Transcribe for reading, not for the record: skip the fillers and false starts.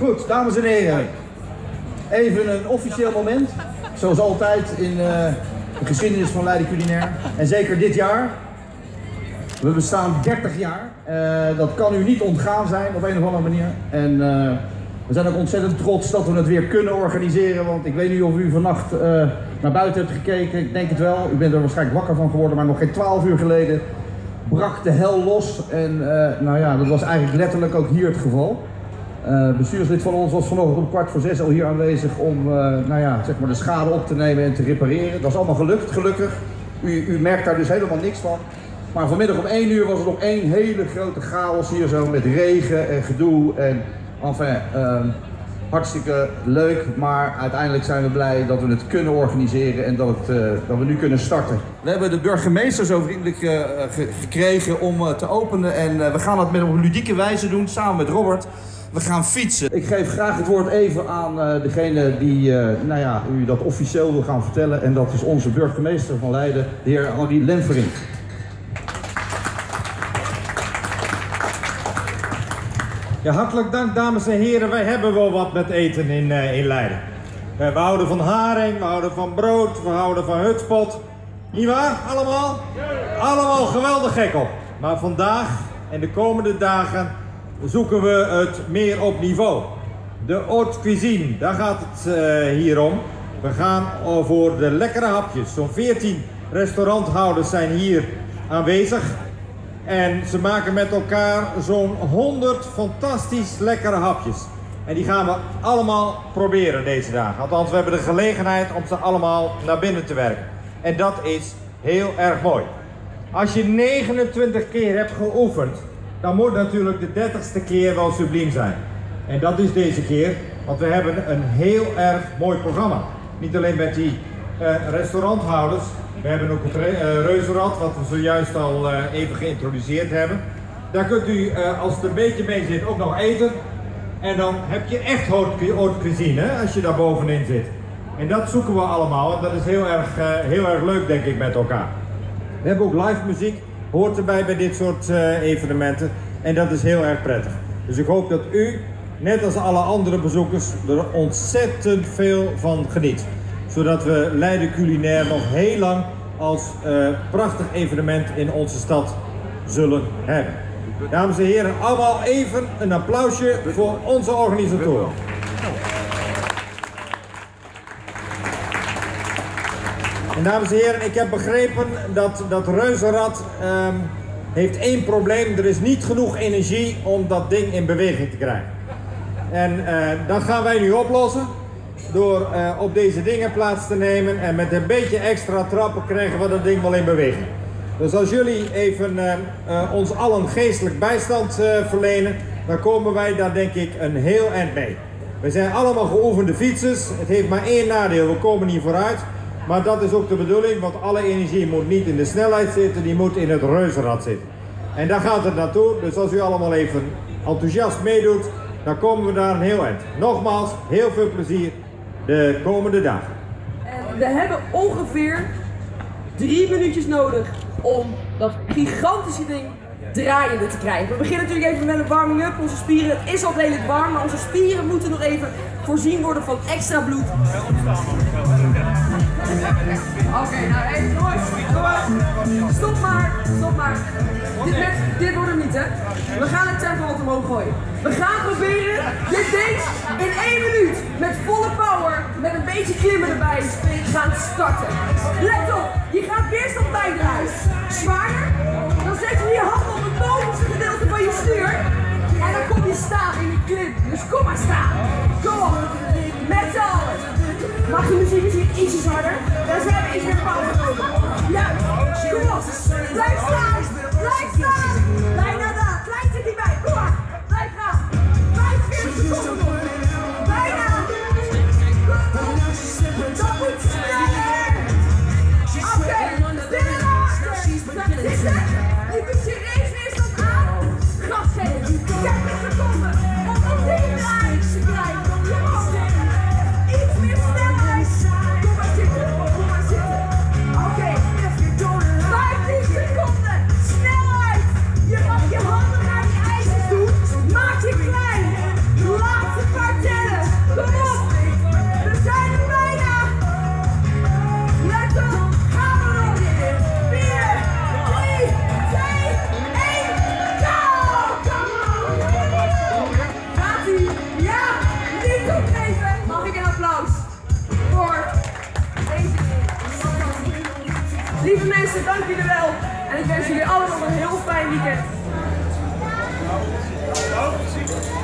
Goed, dames en heren. Even een officieel moment. Zoals altijd in de geschiedenis van Leiden Culinair. En zeker dit jaar. We bestaan 30 jaar. Dat kan u niet ontgaan zijn op een of andere manier. En we zijn ook ontzettend trots dat we het weer kunnen organiseren. Want ik weet niet of u vannacht naar buiten hebt gekeken. Ik denk het wel. U bent er waarschijnlijk wakker van geworden. Maar nog geen 12 uur geleden brak de hel los. En nou ja, dat was eigenlijk letterlijk ook hier het geval. Bestuurslid van ons was vanochtend om 5:15 al hier aanwezig om nou ja, zeg maar de schade op te nemen en te repareren. Dat is allemaal gelukt, gelukkig. U merkt daar dus helemaal niks van. Maar vanmiddag om 1 uur was er nog één hele grote chaos hier zo met regen en gedoe. En enfin, hartstikke leuk, maar uiteindelijk zijn we blij dat we het kunnen organiseren en dat we nu kunnen starten. We hebben de burgemeester zo vriendelijk gekregen om te openen en we gaan het op een ludieke wijze doen samen met Robert. We gaan fietsen. Ik geef graag het woord even aan degene die nou ja, u dat officieel wil gaan vertellen. En dat is onze burgemeester van Leiden, de heer Henri Lenverink. Ja, hartelijk dank dames en heren. Wij hebben wel wat met eten in Leiden. We houden van haring, we houden van brood, we houden van hutspot. Niet waar? Allemaal? Allemaal geweldig gek op. Maar vandaag en de komende dagen zoeken we het meer op niveau. De haute cuisine, daar gaat het hier om. We gaan voor de lekkere hapjes. Zo'n 14 restauranthouders zijn hier aanwezig. En ze maken met elkaar zo'n 100 fantastisch lekkere hapjes. En die gaan we allemaal proberen deze dagen. Althans, we hebben de gelegenheid om ze allemaal naar binnen te werken. En dat is heel erg mooi. Als je 29 keer hebt geoefend, dan moet natuurlijk de 30ste keer wel subliem zijn. En dat is deze keer, want we hebben een heel erg mooi programma. Niet alleen met die restauranthouders, we hebben ook het reuzenrad, wat we zojuist al even geïntroduceerd hebben. Daar kunt u, als het een beetje mee zit, ook nog eten. En dan heb je echt haute cuisine, hè, als je daar bovenin zit. En dat zoeken we allemaal en dat is heel erg leuk, denk ik, met elkaar. We hebben ook live muziek, hoort erbij bij dit soort evenementen. En dat is heel erg prettig. Dus ik hoop dat u, net als alle andere bezoekers, er ontzettend veel van geniet. Zodat we Leiden Culinair nog heel lang als prachtig evenement in onze stad zullen hebben. Dames en heren, allemaal even een applausje voor onze organisatoren. En dames en heren, ik heb begrepen dat reuzenrad heeft één probleem. Er is niet genoeg energie om dat ding in beweging te krijgen. En dat gaan wij nu oplossen. Door op deze dingen plaats te nemen en met een beetje extra trappen krijgen we dat ding wel in beweging. Dus als jullie even ons allen geestelijk bijstand verlenen, dan komen wij daar denk ik een heel eind mee. We zijn allemaal geoefende fietsers, het heeft maar één nadeel, we komen niet vooruit. Maar dat is ook de bedoeling, want alle energie moet niet in de snelheid zitten, die moet in het reuzenrad zitten. En daar gaat het naartoe, dus als u allemaal even enthousiast meedoet, dan komen we daar een heel eind. Nogmaals, heel veel plezier de komende dagen. En we hebben ongeveer 3 minuutjes nodig om dat gigantische ding draaiende te krijgen. We beginnen natuurlijk even met een warming-up. Onze spieren, het is al redelijk warm, maar onze spieren moeten nog even voorzien worden van extra bloed. Oké, nou even jongens, stop maar. Dit wordt hem niet, hè. We gaan het tempo wat omhoog gooien. We gaan proberen dit ding in 1 minuut met volle power, met een beetje klimmen erbij, gaan starten. Let op, je gaat weerstand bijdraaien. Zwaarder, dan zet je je hand op het bovenste gedeelte van je stuur. En dan kom je staan in de klim. Dus kom maar staan. Kom op. Met z'n allen. Mag de muziek misschien ietsjes harder? Dan zijn we iets meer power nodig. Ja, kom op. Blijf staan. Blijf staan. Bijna daar. Klein stukje bij. Kom maar. Blijf gaan. 45 seconden. Bijna. Dat moet sneller. Oké. Sneller. Dat is het. Je kunt je raceweerstand aan. Gas geven. 30 seconden. Om die draai te krijgen. Iets meer snelheid. Kom maar zitten. Kom maar zitten. Oké. 15 seconden. Snelheid. mensen, dank jullie wel. En ik wens jullie allemaal een heel fijn weekend.